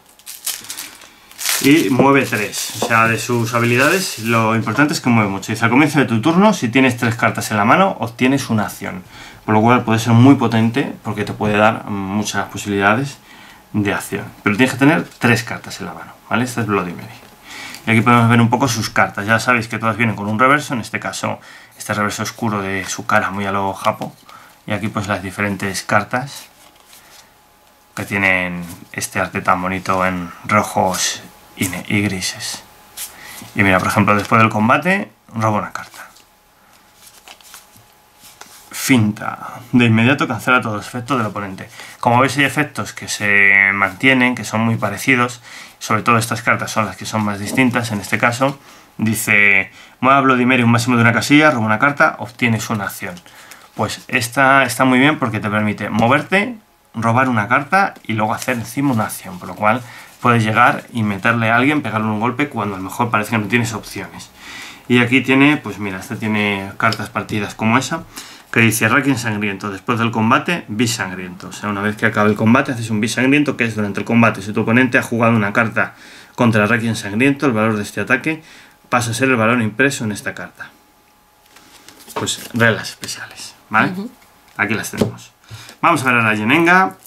Y mueve tres. O sea, de sus habilidades, lo importante es que mueve mucho. Dice, al comienzo de tu turno, si tienes tres cartas en la mano, obtienes una acción. Por lo cual puede ser muy potente, porque te puede dar muchas posibilidades de acción. Pero tienes que tener tres cartas en la mano, ¿vale? Esta es Bloody Mary. Y aquí podemos ver un poco sus cartas. Ya sabéis que todas vienen con un reverso, en este caso este reverso oscuro de su cara muy a lo japo. Y aquí pues las diferentes cartas que tienen este arte tan bonito en rojos y, y grises. Y mira, por ejemplo, después del combate roba una carta. Finta. De inmediato cancela todos los efectos del oponente. Como veis hay efectos que se mantienen, que son muy parecidos. Sobre todo estas cartas son las que son más distintas. En este caso dice, mueve a Bloody Mary un máximo de una casilla, roba una carta, obtienes una acción. Pues esta está muy bien porque te permite moverte, robar una carta y luego hacer encima una acción. Por lo cual puedes llegar y meterle a alguien, pegarle un golpe cuando a lo mejor parece que no tienes opciones. Y aquí tiene, pues mira, esta tiene cartas partidas como esa, que dice Requiem sangriento, después del combate, bis sangriento. O sea, una vez que acabe el combate, haces un bis sangriento, que es durante el combate. Si tu oponente ha jugado una carta contra el Requiem sangriento, el valor de este ataque pasa a ser el valor impreso en esta carta. Pues reglas especiales, ¿vale? Uh-huh. Aquí las tenemos. Vamos a ver a la Yenenga.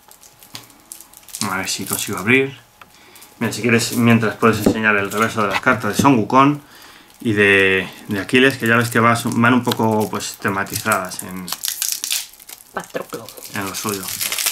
A ver si consigo abrir. Mira, si quieres, mientras puedes enseñar el reverso de las cartas de Son Wukong y de, de Aquiles, que ya ves que vas, van un poco pues tematizadas en, Patroclo. en lo suyo.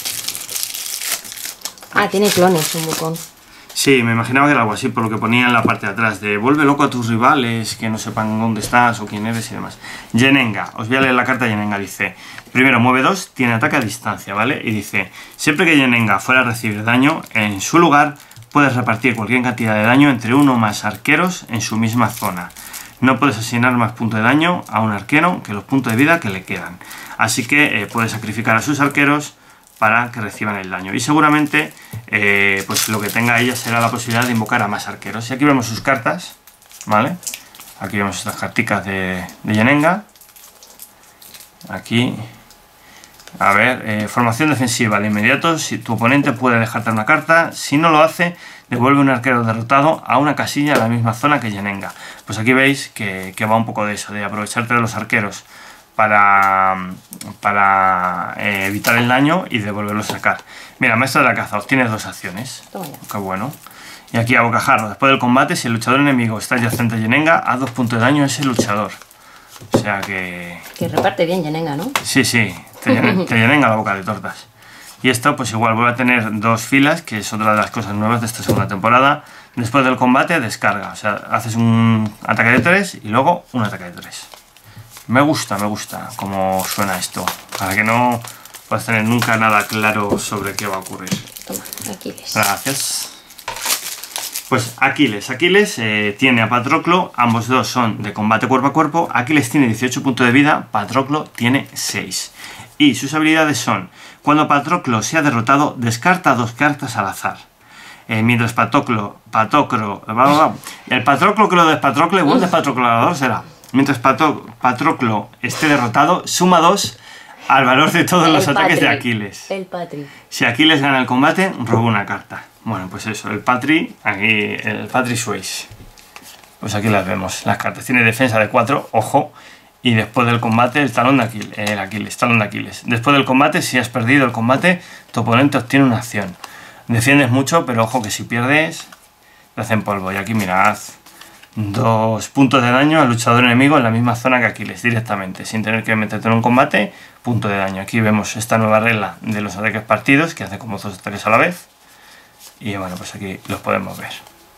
Ah, tiene clones un Wukong. Sí, me imaginaba que era algo así por lo que ponía en la parte de atrás, de vuelve loco a tus rivales, que no sepan dónde estás o quién eres y demás. Yenenga, os voy a leer la carta de Yenenga, dice, primero mueve dos, tiene ataque a distancia, ¿vale? Y dice, siempre que Yenenga fuera a recibir daño, en su lugar puedes repartir cualquier cantidad de daño entre uno o más arqueros en su misma zona. No puedes asignar más puntos de daño a un arquero que los puntos de vida que le quedan. Así que eh, puedes sacrificar a sus arqueros para que reciban el daño. Y seguramente eh, pues lo que tenga ella será la posibilidad de invocar a más arqueros. Y aquí vemos sus cartas, ¿vale? Aquí vemos estas carticas de, de Jenenga. Aquí, a ver, eh, formación defensiva. De inmediato, si tu oponente puede dejarte una carta, si no lo hace, devuelve un arquero derrotado a una casilla en la misma zona que Jenenga. Pues aquí veis que, que va un poco de eso, de aprovecharte de los arqueros para, para eh, evitar el daño y devolverlo a sacar. Mira, maestro de la caza, obtienes dos acciones. Qué bueno. Y aquí a bocajarro, después del combate, si el luchador enemigo está adyacente a Jenenga, haz dos puntos de daño a ese luchador. O sea que... Que reparte bien Jenenga, ¿no? Sí, sí, te, te Jenenga la boca de tortas. Y esto pues igual voy a tener dos filas, que es otra de las cosas nuevas de esta segunda temporada. Después del combate, descarga. O sea, haces un ataque de tres y luego un ataque de tres. Me gusta, me gusta cómo suena esto. Para que no puedas tener nunca nada claro sobre qué va a ocurrir. Toma, Aquiles. Gracias. Pues Aquiles. Aquiles eh, tiene a Patroclo, ambos dos son de combate cuerpo a cuerpo. Aquiles tiene dieciocho puntos de vida, Patroclo tiene seis. Y sus habilidades son: cuando Patroclo sea derrotado, descarta dos cartas al azar. Eh, mientras Patroclo, Patroclo, bla, bla, bla, el Patroclo que lo despatrocle, buen despatroclador será. Mientras Patro, Patroclo esté derrotado, suma dos al valor de todos el los Patri, ataques de Aquiles. El Patri. Si Aquiles gana el combate, roba una carta. Bueno, pues eso, el Patri, aquí, el Patri Sways. Pues aquí las vemos, las cartas. Tiene defensa de cuatro, ojo. Y después del combate, el talón de Aquiles, el Aquiles, talón de Aquiles. Después del combate, si has perdido el combate, tu oponente obtiene una acción. Defiendes mucho, pero ojo que si pierdes, te hacen polvo. Y aquí mirad, dos puntos de daño al luchador enemigo en la misma zona que Aquiles, directamente, sin tener que meterte en un combate, punto de daño. Aquí vemos esta nueva regla de los ataques partidos, que hace como dos ataques a la vez. Y bueno, pues aquí los podemos ver.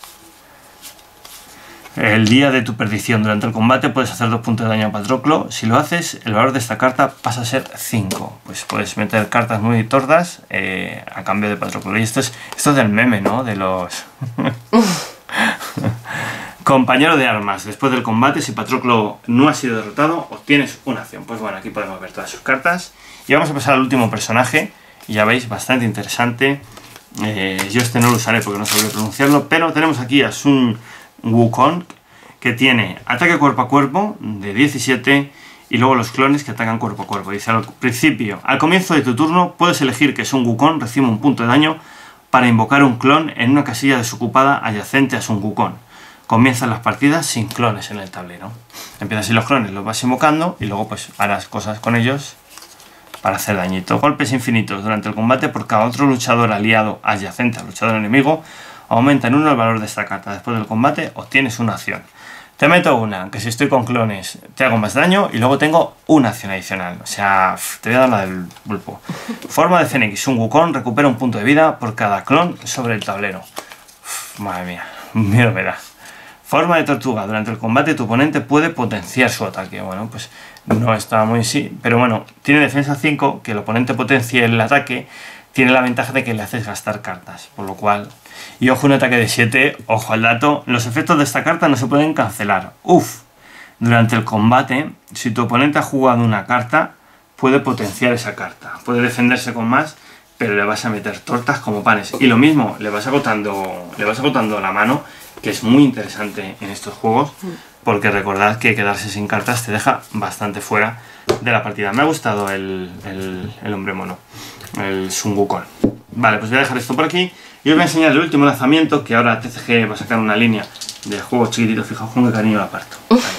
El día de tu perdición durante el combate puedes hacer dos puntos de daño a Patroclo. Si lo haces, el valor de esta carta pasa a ser cinco. Pues puedes meter cartas muy tordas eh, a cambio de Patroclo. Y esto es, esto es del meme, ¿no? De los... Compañero de armas. Después del combate, si Patroclo no ha sido derrotado, obtienes una acción. Pues bueno, aquí podemos ver todas sus cartas. Y vamos a pasar al último personaje. Y ya veis, bastante interesante. Eh, yo este no lo usaré porque no sabría pronunciarlo. Pero tenemos aquí a Sun Wukong, que tiene ataque cuerpo a cuerpo de diecisiete y luego los clones que atacan cuerpo a cuerpo. Dice: al principio, al comienzo de tu turno, puedes elegir que Sun Wukong reciba un punto de daño para invocar un clon en una casilla desocupada adyacente a Sun Wukong. Comienzan las partidas sin clones en el tablero. Empiezas sin los clones, los vas invocando y luego pues harás cosas con ellos para hacer dañito. Golpes infinitos durante el combate por cada otro luchador aliado adyacente al luchador enemigo. Aumenta en uno el valor de esta carta. Después del combate obtienes una acción. Te meto una, que si estoy con clones te hago más daño y luego tengo una acción adicional. O sea, te voy a dar la del pulpo. Forma de Fénix. Un Wukong recupera un punto de vida por cada clon sobre el tablero. Uf, madre mía, miedo me da. Forma de tortuga. Durante el combate tu oponente puede potenciar su ataque. Bueno, pues no está muy sí. Pero bueno, tiene defensa cinco, que el oponente potencie el ataque. Tiene la ventaja de que le haces gastar cartas. Por lo cual... Y ojo, un ataque de siete, ojo al dato. Los efectos de esta carta no se pueden cancelar. Uf. Durante el combate, si tu oponente ha jugado una carta, puede potenciar esa carta. Puede defenderse con más, pero le vas a meter tortas como panes. Y lo mismo, le vas agotando, le vas agotando la mano, que es muy interesante en estos juegos, porque recordad que quedarse sin cartas te deja bastante fuera de la partida. Me ha gustado el, el, el hombre mono, el Sun Wukong. Vale, pues voy a dejar esto por aquí y os voy a enseñar el último lanzamiento, que ahora T C G va a sacar una línea de juegos chiquititos. Fijaos con qué cariño lo aparto.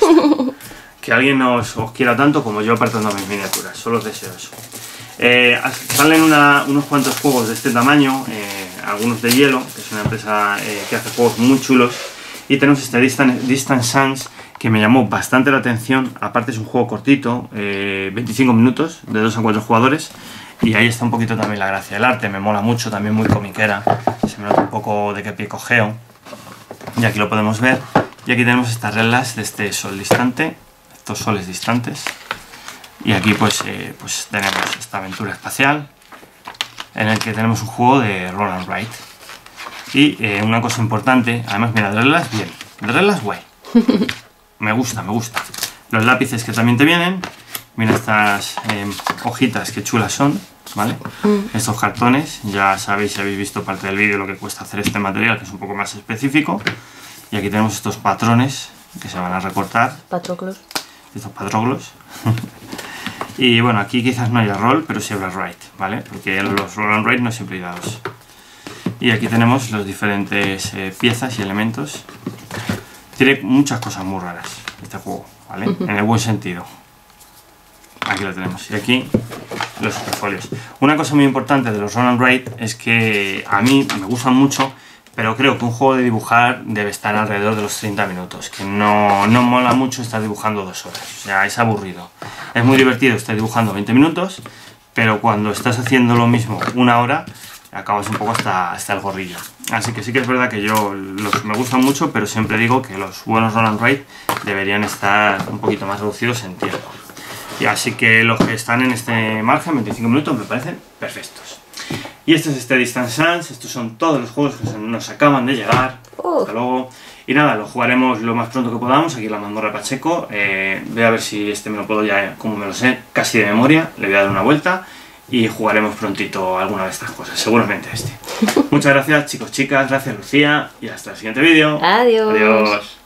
Que alguien os, os quiera tanto como yo apartando mis miniaturas, solo os deseo eso. Eh, salen una, unos cuantos juegos de este tamaño, eh, algunos de Hielo, que es una empresa eh, que hace juegos muy chulos, y tenemos este Distant, Distant Suns, que me llamó bastante la atención. Aparte es un juego cortito, eh, veinticinco minutos, de dos a cuatro jugadores, y ahí está un poquito también la gracia. El arte me mola mucho, también muy comiquera, se me nota un poco de qué pie cojeo, y aquí lo podemos ver. Y aquí tenemos estas reglas de este sol distante, estos soles distantes. Y aquí pues, eh, pues tenemos esta aventura espacial en el que tenemos un juego de roll and write. Y eh, una cosa importante, además mira, de reglas bien, de reglas guay. Me gusta, me gusta. Los lápices que también te vienen, mira estas eh, hojitas que chulas son, ¿vale? Mm. Estos cartones, ya sabéis si habéis visto parte del vídeo lo que cuesta hacer este material, que es un poco más específico. Y aquí tenemos estos patrones que se van a recortar. Patroclos. Estos patroclos. Y bueno, aquí quizás no haya roll, pero sí habrá write, ¿vale? Porque los roll and write no siempre hay dados. Y aquí tenemos los diferentes eh, piezas y elementos. Tiene muchas cosas muy raras este juego, ¿vale? Uh-huh. En el buen sentido. Aquí lo tenemos. Y aquí los superfolios. Una cosa muy importante de los roll and write es que a mí me gustan mucho, pero creo que un juego de dibujar debe estar alrededor de los treinta minutos, que no, no mola mucho estar dibujando dos horas, o sea, es aburrido. Es muy divertido estar dibujando veinte minutos, pero cuando estás haciendo lo mismo una hora, acabas un poco hasta, hasta el gorrillo. Así que sí que es verdad que yo los, me gustan mucho, pero siempre digo que los buenos roll and write deberían estar un poquito más reducidos en tiempo. Y así que los que están en este margen, veinticinco minutos, me parecen perfectos. Y este es este Distance Suns, estos son todos los juegos que nos acaban de llegar. Uh. Hasta luego. Y nada, lo jugaremos lo más pronto que podamos, aquí en la Mazmorra Pacheco. Eh, voy a ver si este me lo puedo ya, como me lo sé, casi de memoria. Le voy a dar una vuelta y jugaremos prontito alguna de estas cosas, seguramente este. Muchas gracias chicos, chicas, gracias Lucía y hasta el siguiente vídeo. Adiós. Adiós.